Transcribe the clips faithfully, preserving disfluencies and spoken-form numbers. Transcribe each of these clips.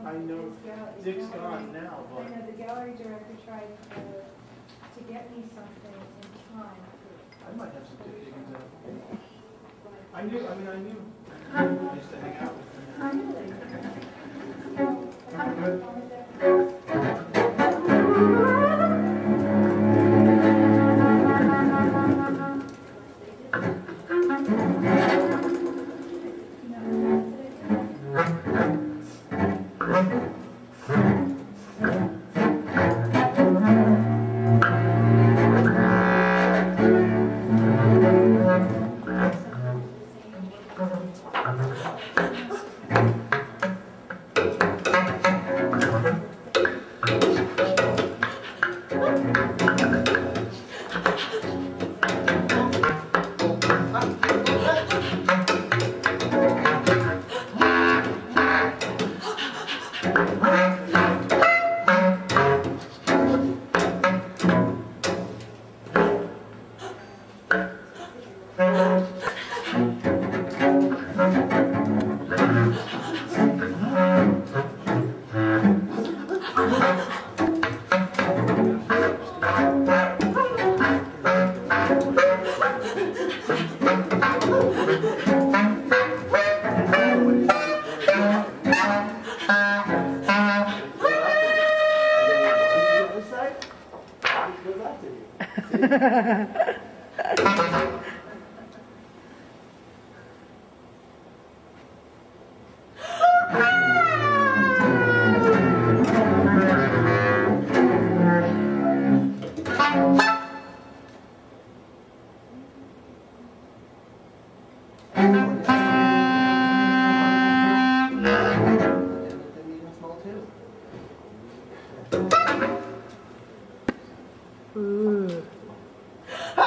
I know Dick's gone now, but I know the gallery director tried to, to get me something in time. I might have some Dick Higgins out. I knew, I mean, I knew. I used to hang out with him. Ooh.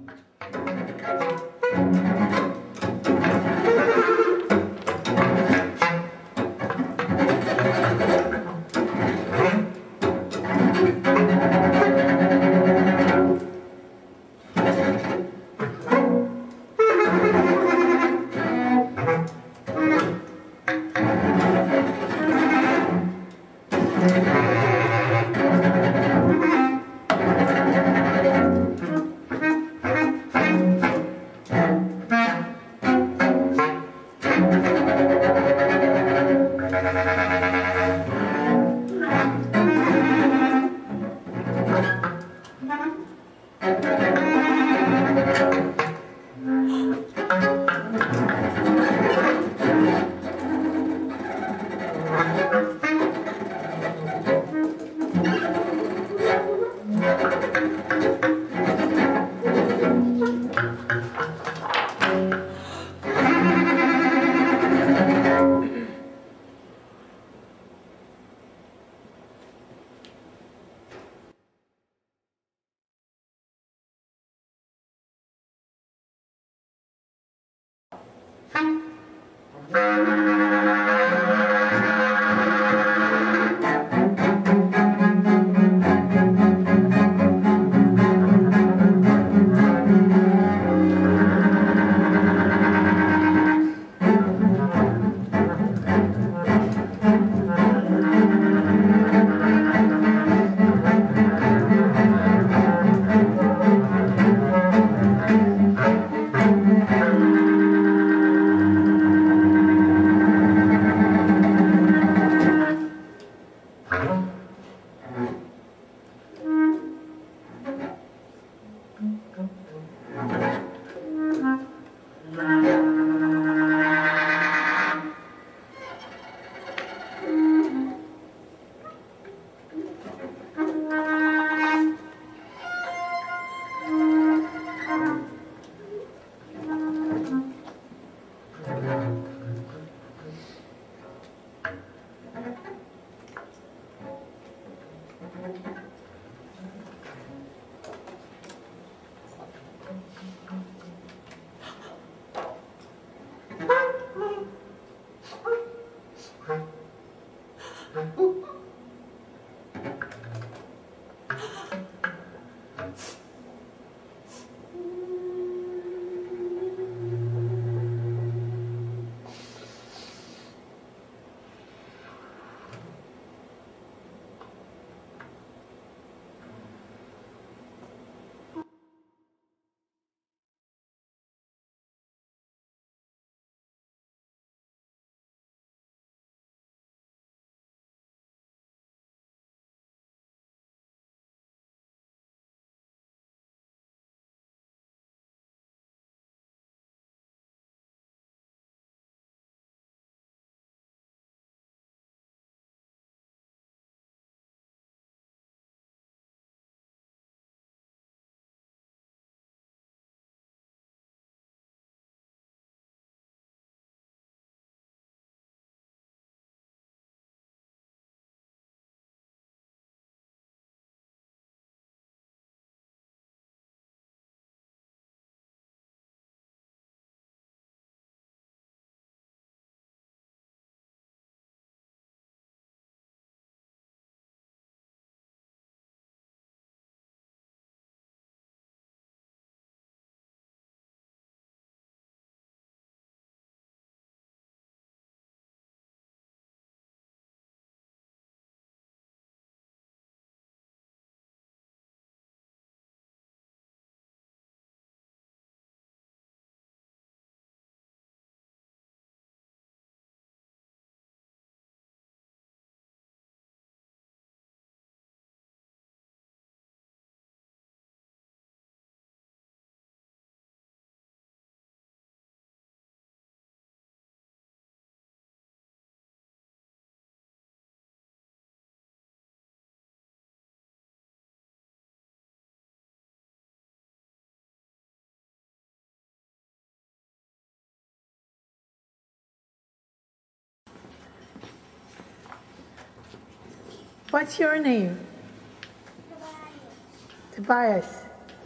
What's your name? Tobias.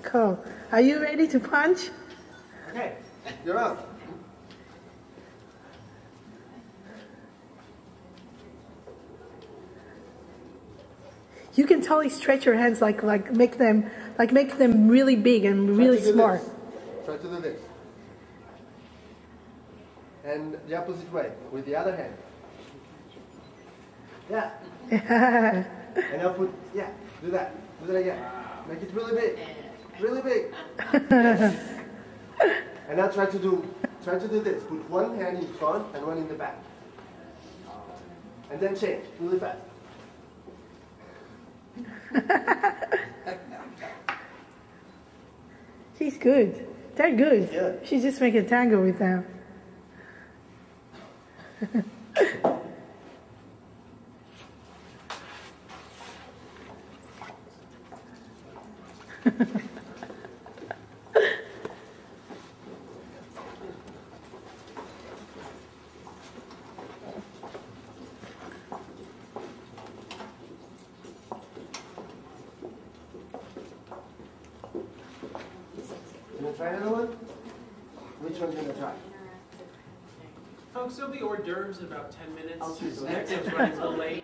Cool. Are you ready to punch? Okay, you're on. You can totally stretch your hands, like like make them like make them really big and really Try to do smart. this. Try to do this. And the opposite way, with the other hand. Yeah. And now put, yeah, do that. Do that again. Make it really big. Really big. And now try to do, try to do this. Put one hand in front and one in the back. And then change, really fast. She's good. They're good. Yeah. She's just making tango with them. You gonna try another one? Which one you gonna try? Folks, there'll be hors d'oeuvres in about ten minutes. I'll choose So the next next one's running a little late.